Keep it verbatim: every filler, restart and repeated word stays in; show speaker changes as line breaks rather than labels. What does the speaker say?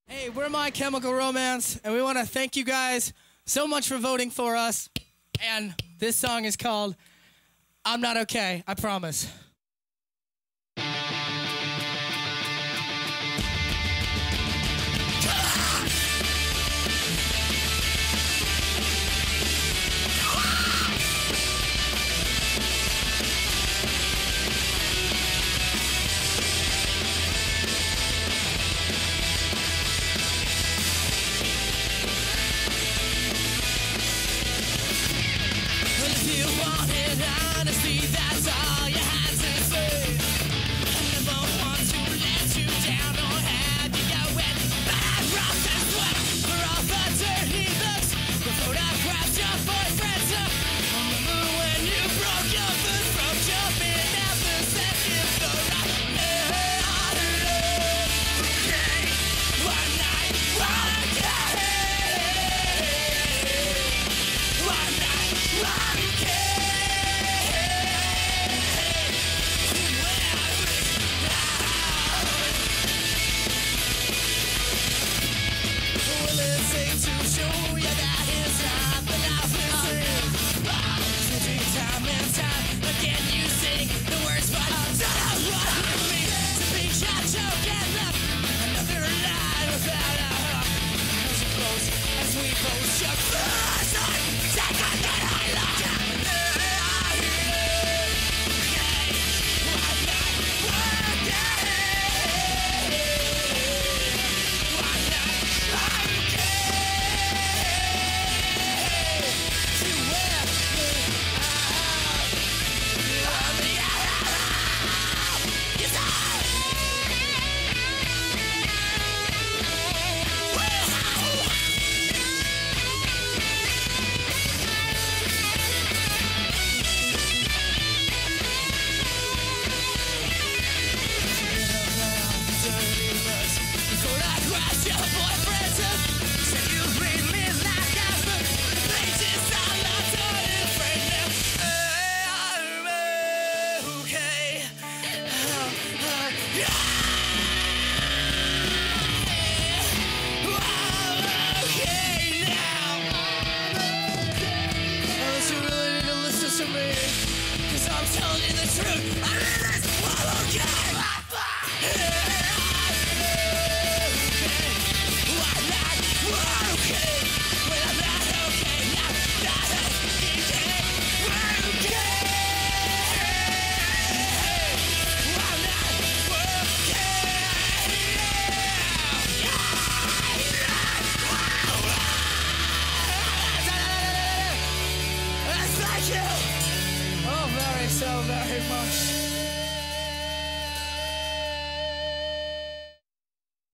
Hey, we're My Chemical Romance, and we want to thank you guys so much for voting for us. And this song is called I'm Not Okay, I Promise. If you wanted honesty, that's all you had to say. I never want to let you down or have you going bad rough and sweat for all the dirty looks, the photographs your boyfriend took. Remember when you broke your first, broke your man out the second floor. I love, okay, one night, one day, one night, one day. Cause I'm telling you the truth. I'm in this world, okay? I'm not okay. When I'm not okay, I'm not okay. We're okay. I'm not okay. Thank you. Oh, very, so very much.